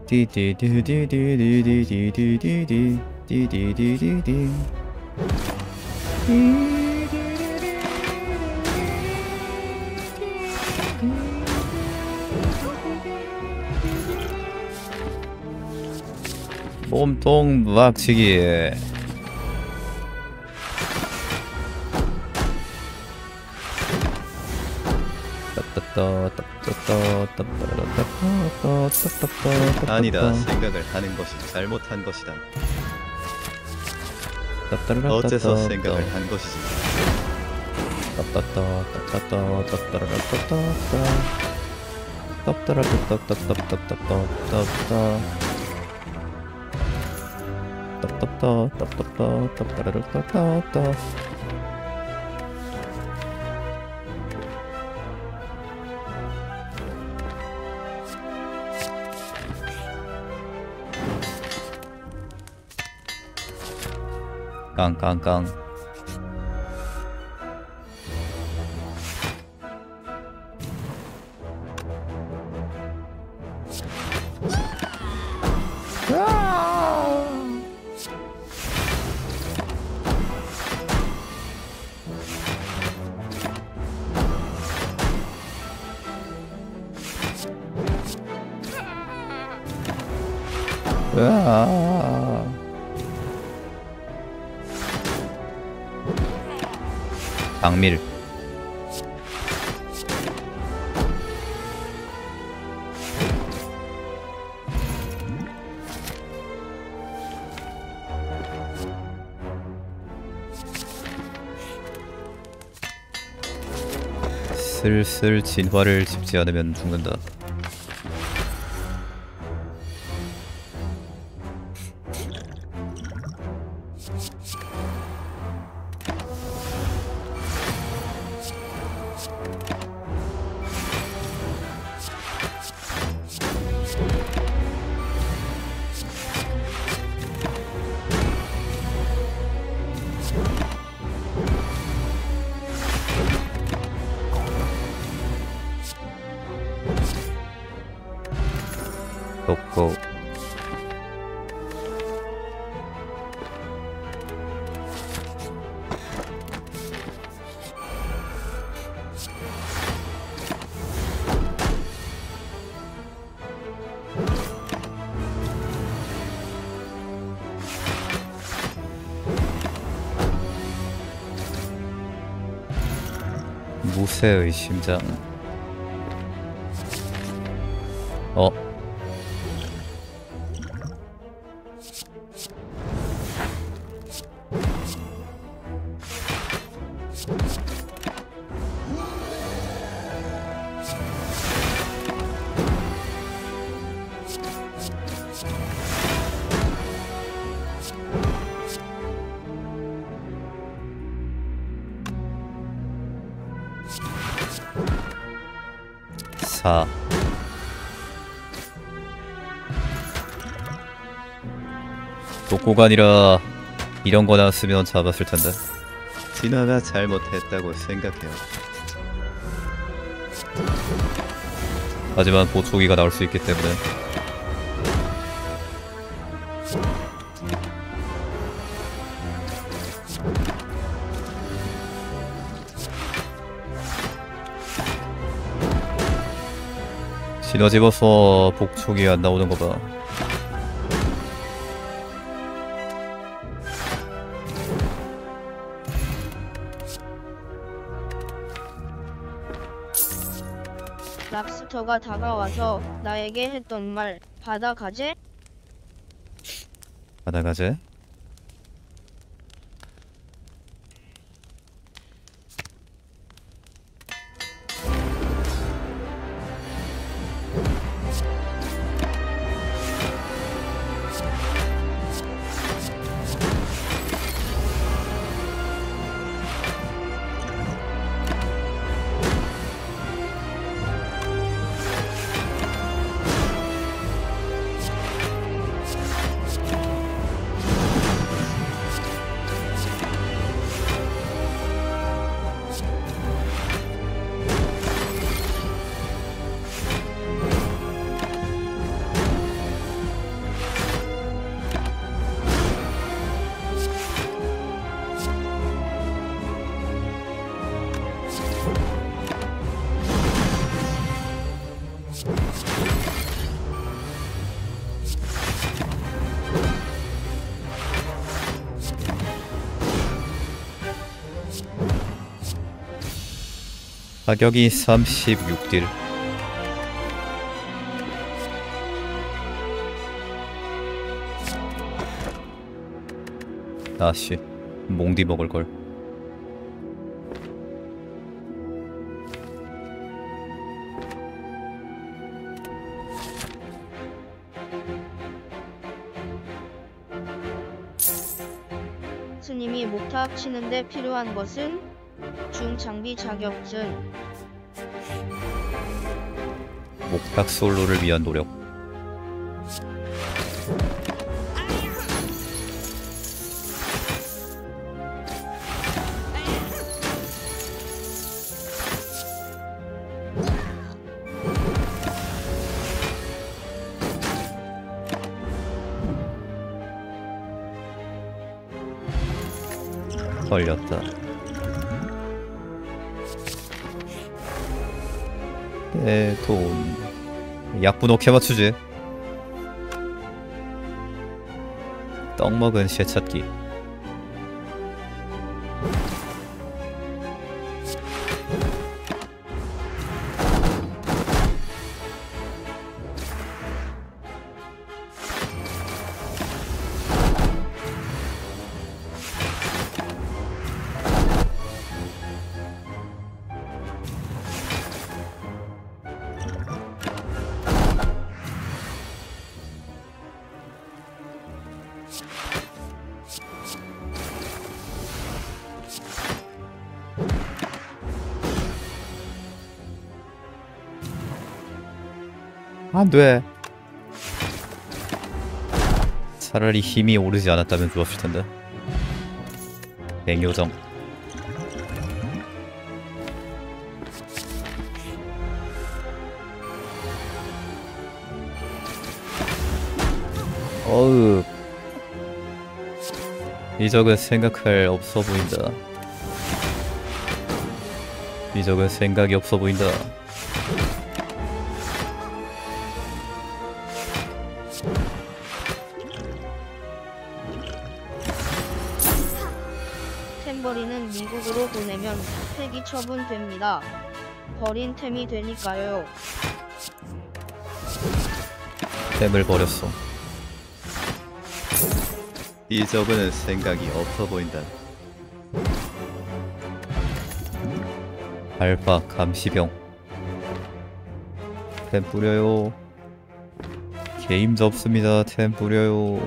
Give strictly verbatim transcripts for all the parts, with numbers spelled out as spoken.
디디디디디디디디디디디디디디디디디. 몸통 박치기. 아니다. 생각을 하는 것이 잘못한 것이다. 어째서 생각을 한 것이지. 깡깡깡. 으아. 박밀. 슬슬 진화를 짚지 않으면 죽는다. 고. 무쇠의 심장. 어? 사. 독고간이라 이런 거 나왔으면 잡았을 텐데. 진화가 잘못했다고 생각해요. 하지만 보초기가 나올 수 있기 때문에. 진화 집어서 복촉이 안 나오는 거 봐. 랍스터가 다가와서 나에게 했던 말 받아가재? 받아가재? 가격이 삼십육 딜. 아씨, 몽디 먹을걸. 스님이 목탁 치는데 필요한 것은 중장비 자격증. 목탁 솔로를 위한 노력. 걸렸다. 내 돈. 약분 어떻게 맞추지? 떡 먹은 쇠찾기. 안돼. 차라리 힘이 오르지 않았다면 좋았을 텐데. 맹요정. 어으. 이 적은 생각할 없어 보인다. 이 적은 생각이 없어 보인다. 템버리는 미국으로 보내면 폐기 처분됩니다. 버린 템이 되니까요. 템을 버렸어. 이 저그는 생각이 없어 보인다. 알파 감시병. 템 뿌려요. 게임 접습니다. 템 뿌려요.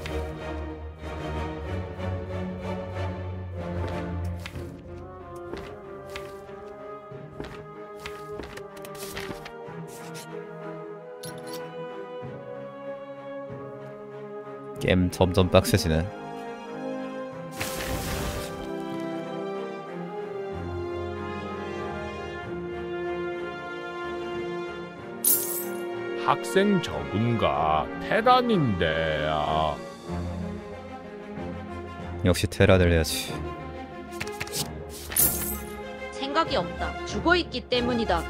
게임 점점 빡세지네. 학생 저분가 테란인데 아. 역시 테란을 해야지. 생각이 없다. 죽어있기 때문이다.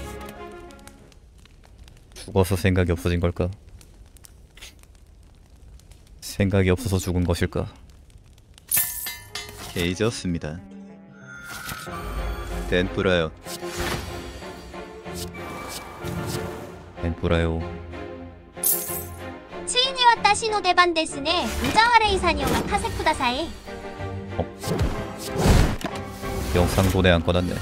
죽어서 생각이 없어진 걸까? 생각이 없어서 죽은 것일까? 게이졌습니다. 덴뿌라요. 엠프라요. ついに私の出番ですね。無茶悪い作業は貸せください。 영상 도내 안 꺼놨네.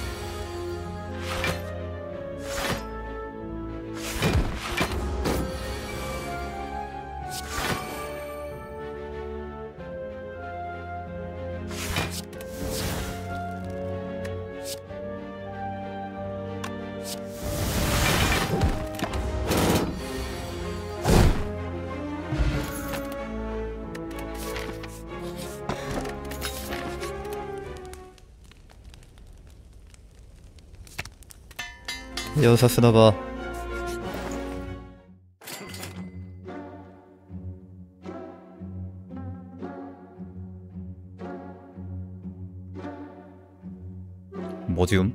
여사 쓰나봐. 뭐지움?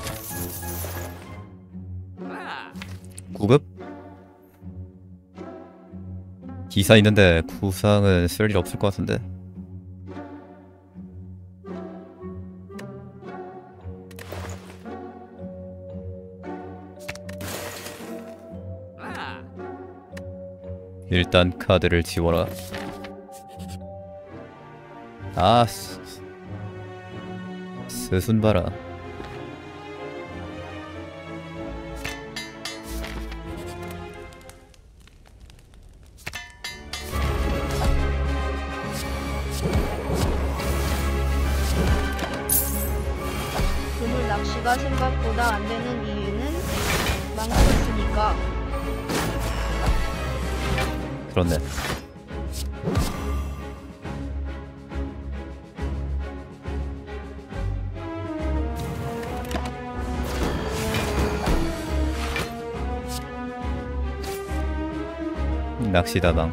구급? 기사 있는데 구상은 쓸 일 없을 것 같은데. 일단 카드를 지워라. 아, 스, 스순 봐라. 그물 낚시가 생각보다 안 되는 이유는 망고 있으니까. 그렇네. 낚시다방.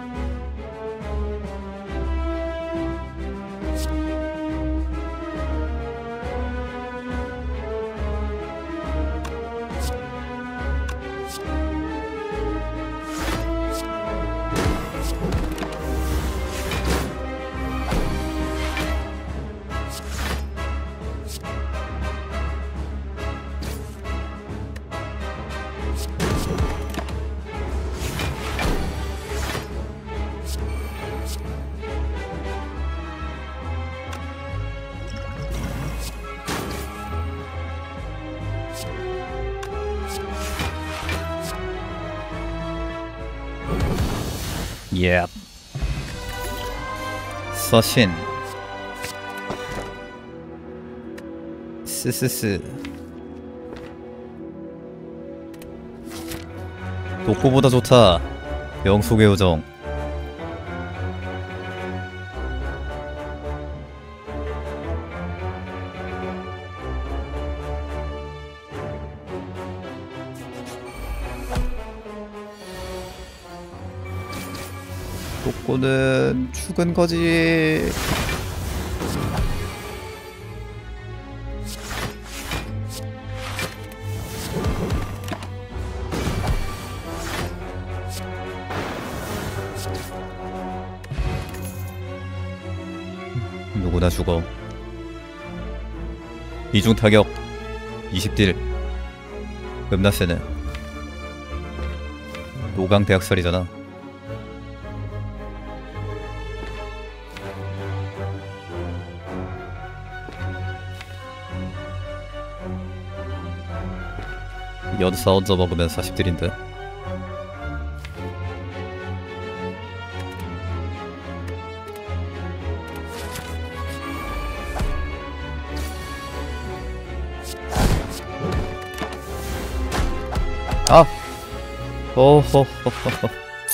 예. 서신. 스스스. 독고보다 좋다. 영속의 요정. 독고는 죽은 거지. 누구나 죽어. 이중 타격 이십 딜. 겁나 세네. 노강 대학살이잖아. 연사 얹어 먹으면 사십 딜인데. 아! 오호호호호.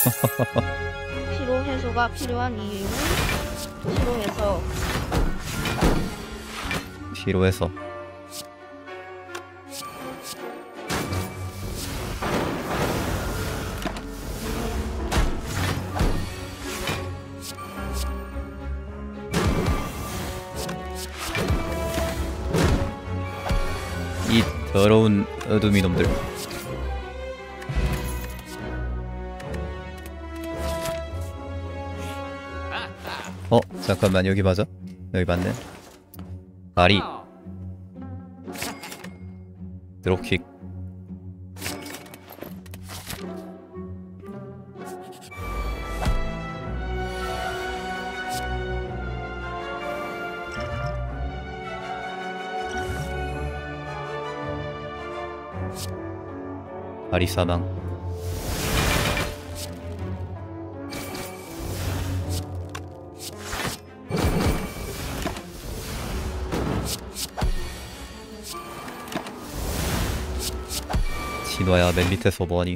피로 해소가 필요한 이유는 피로해서. 피로해서. 이 더러운 어둠이 놈들. 어? 잠깐만, 여기 맞아? 여기 맞네. 아리. 드롭킥. 아리 사망. 진화야, 맨 밑에서 뭐하니?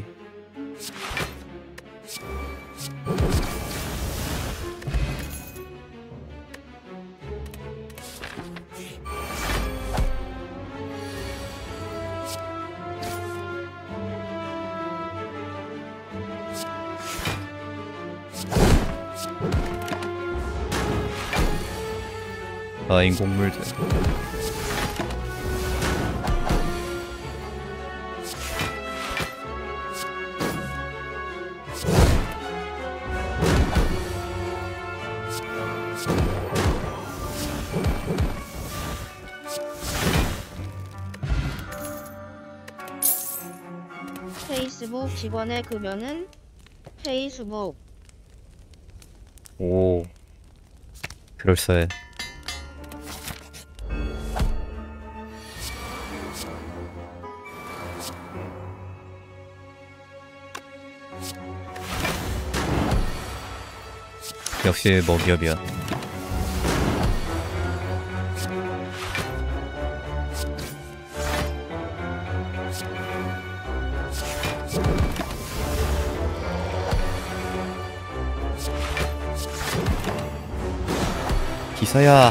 아, 인공물들. 게스트북 직원의 급여는 페이스북. 오, 그럴싸해. 역시 먹이업이야. 기사야.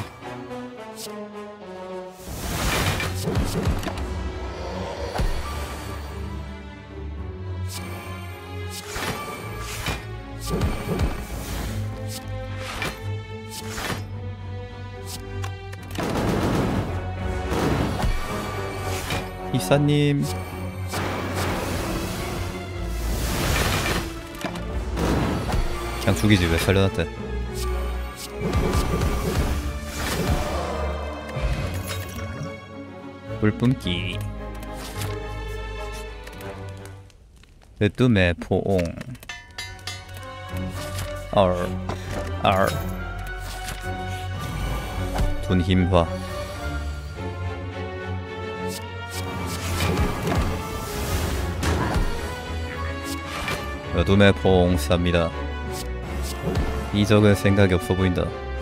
기사님. 그냥 죽이지 왜 살려놨대. 물뿜기 으뜸의 포옹 R R 분힘화 어둠의 포옹 쌉니다. 이적은 생각이 없어 보인다.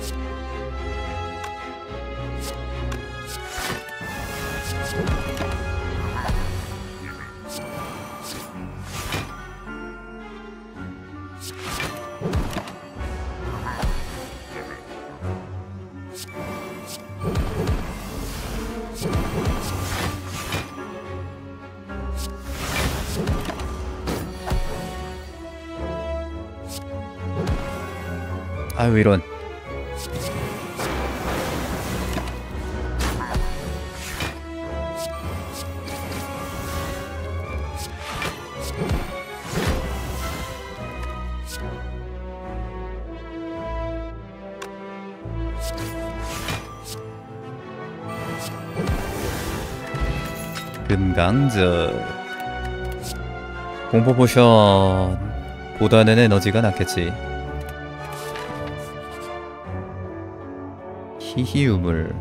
아유 이런. 금강적 공포 포션 보다는 에너지가 낫겠지. 희희우물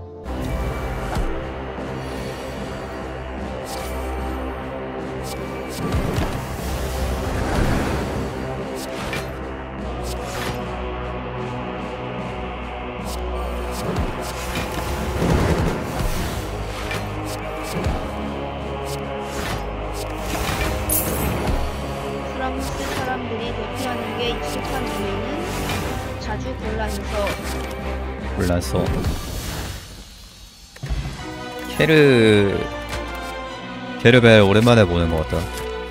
프랑스 사람들이 대피하는 게 익숙한 이유는 자주 곤란해서. 곤란소 캐르 캐르벨 오랜만에 보는 것 같다.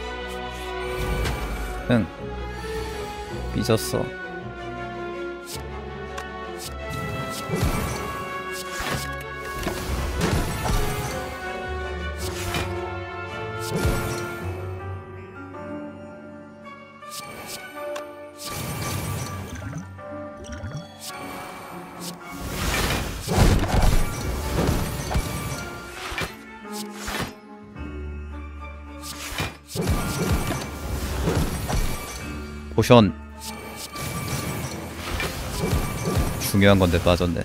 응 삐졌어. 포션 중요한 건데 빠졌네.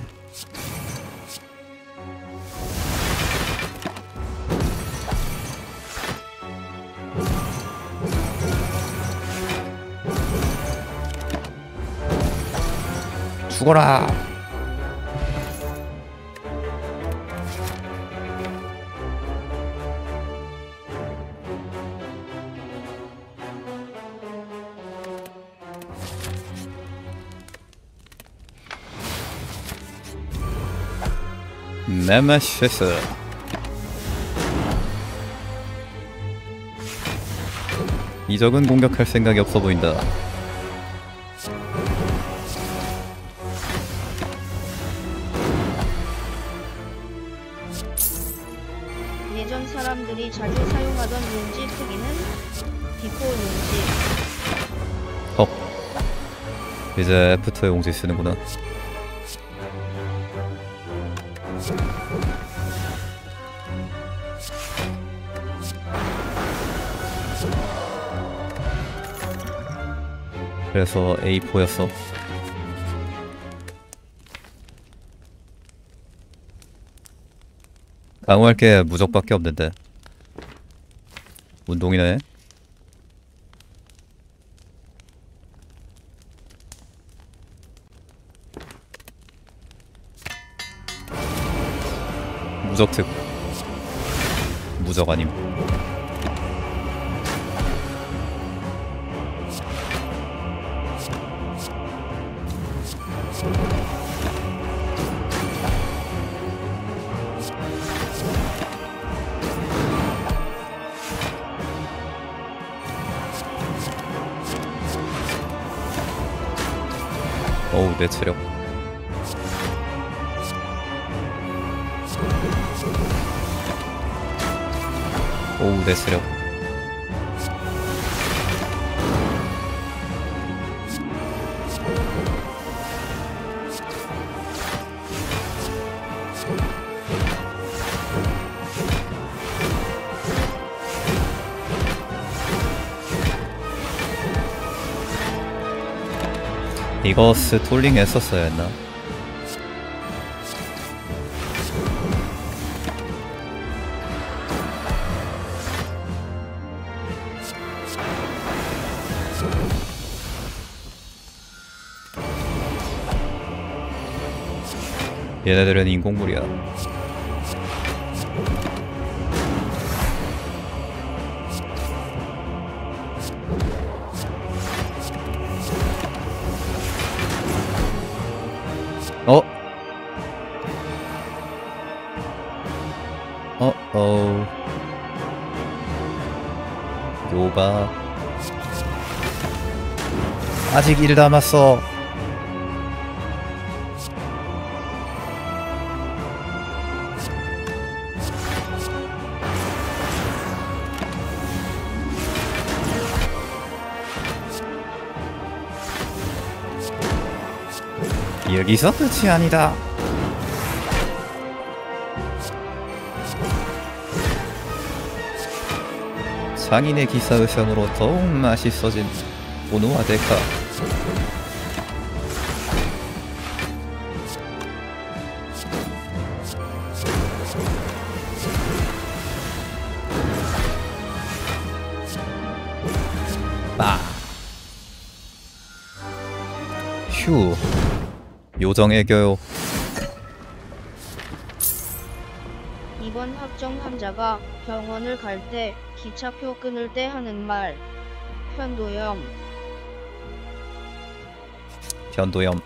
죽어라. 네메시스 이적은 공격할 생각이 없어 보인다. 예전 사람들이 자주 사용하던 용지 크기는 비포 용지. 헉 이제 애프터 용지 쓰는구나. 그래서 에이포였어. 강화할 게 무적밖에 없는데. 운동이네. 무적 특. 무적 아님. 어우, 내 체력. 어우, 내 체력. 이거 스톨링 했었어야 했나? 얘네들은 인공물이야. 어? 어, 어. 요바. 아직 일 남았어. 여기서 끝이 아니다. 장인의 기사의상으로 더욱 맛있어진 오노와 데카. 빠. 휴. 요정 애교요. 이번 합정 환자가 병원을 갈 때 기차표 끊을 때 하는 말. 편도염. 변도염.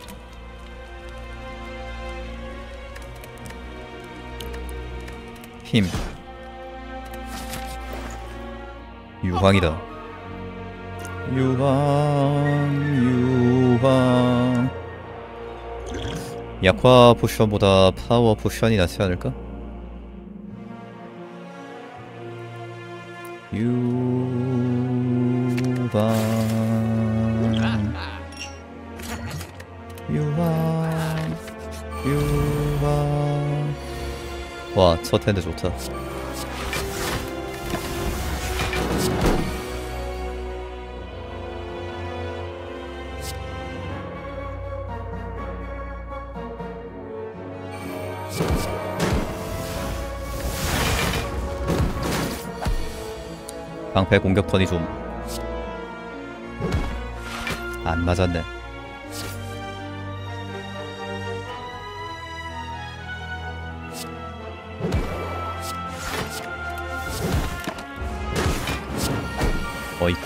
힘. 유황이다. 유황, 유황. 약화 포션보다 파워 포션이 낫지 않을까? 유황, 유황, 유황. 와, 첫 핸드 좋다. 방패 공격 턴이 좀 안 맞았네. 어이.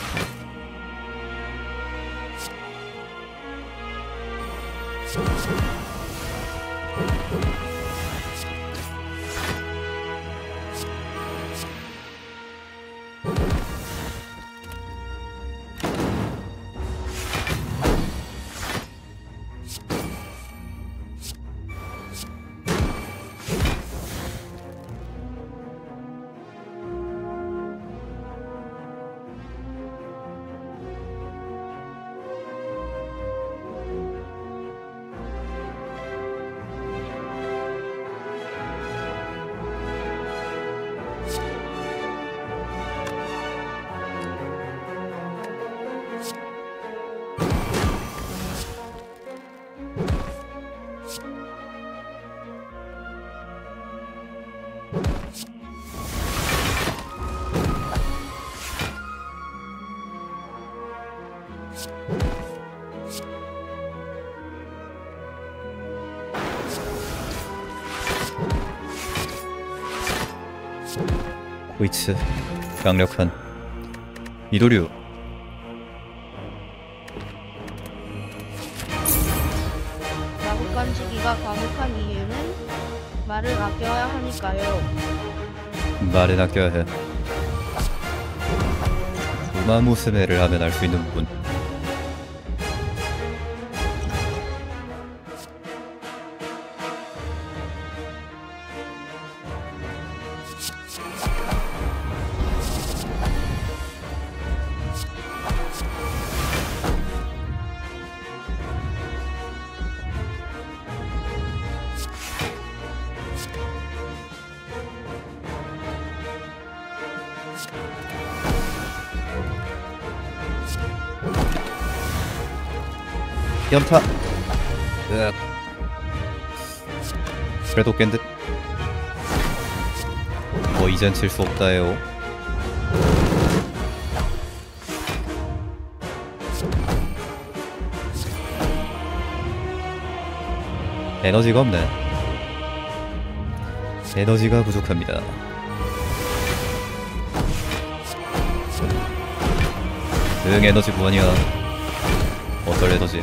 위츠 강력한 이도류. 마법 던지기가 과묵한 이유는 말을 아껴야 하니까요. 말은 아껴야 해. 우마무스메를 하면 알 수 있는 부분. 연타. 으악. 그래도 깬 듯. 뭐 이젠 질 수 없다요. 에너지가 없네. 에너지가 부족합니다. 응, 에너지 무한이야. 어떨 에너지?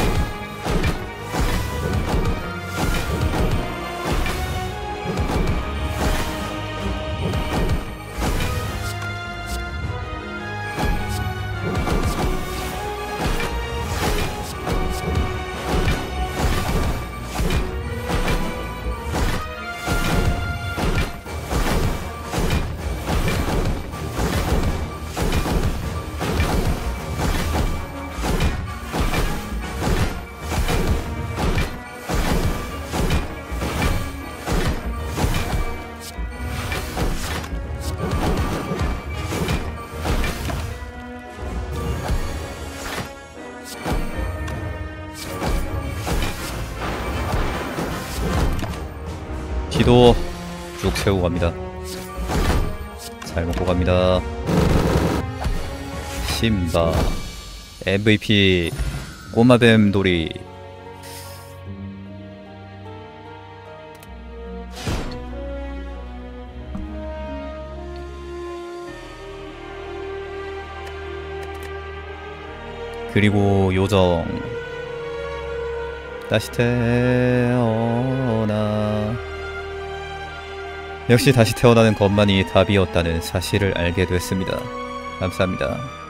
기도 쭉 채우고 갑니다. 잘 먹고 갑니다. 심바 엠브이피 꼬마뱀 돌이. 그리고 요정 다시 태어나. 역시 다시 태어나는 것만이 답이었다는 사실을 알게 됐습니다. 감사합니다.